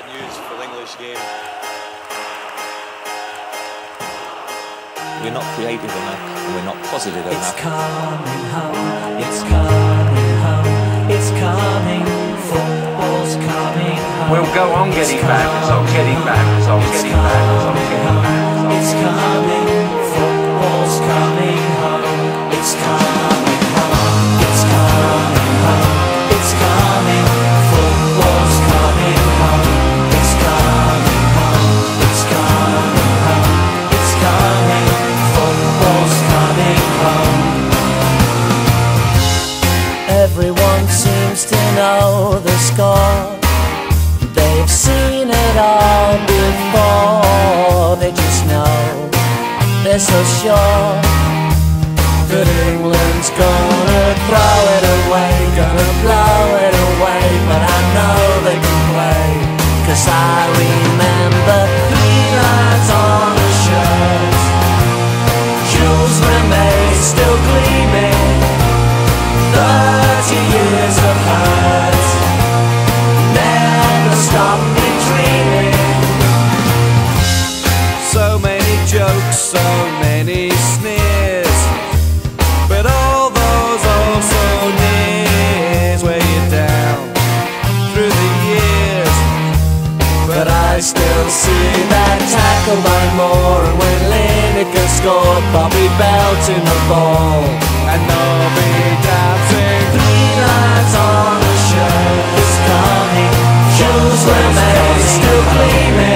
bad news for the English game. We're not creative enough, and we're not positive enough. It's coming home, it's coming home, it's coming, football's coming home. We'll go on getting back, I'm getting back, I'm getting back, I'm getting back. It's coming, football's coming home, it's coming home, it's coming home, it's coming, football's coming home, it's coming home, it's coming home, it's coming, football's coming home. Everyone seems to know the score. They've seen it all before. They just know, they're so sure that England's gonna throw it away, gonna blow it away. But I know they can play, 'cause I remember 3 lines on a shirt, Jules Rimet still gleaming, 30 years of hurt never stopped me dreaming. So many jokes, so many sneers, but all those also nears weigh you down through the years. But I still see that tackle by Moore, and when Lineker scored, Bobby belting the ball, And they'll be dancing 3 lines on a shirt. It's coming, Jules Rimet still gleaming.